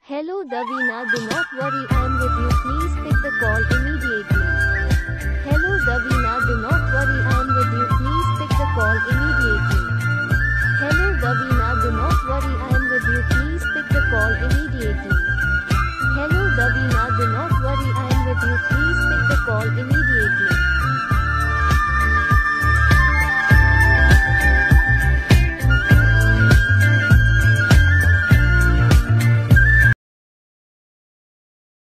Hello Davina, do not worry, I am with you. Please pick the call immediately. Hello Davina, do not worry, I am with you. Please pick the call immediately. Hello Davina, do not worry, I am with you. Please pick the call immediately. Hello Davina,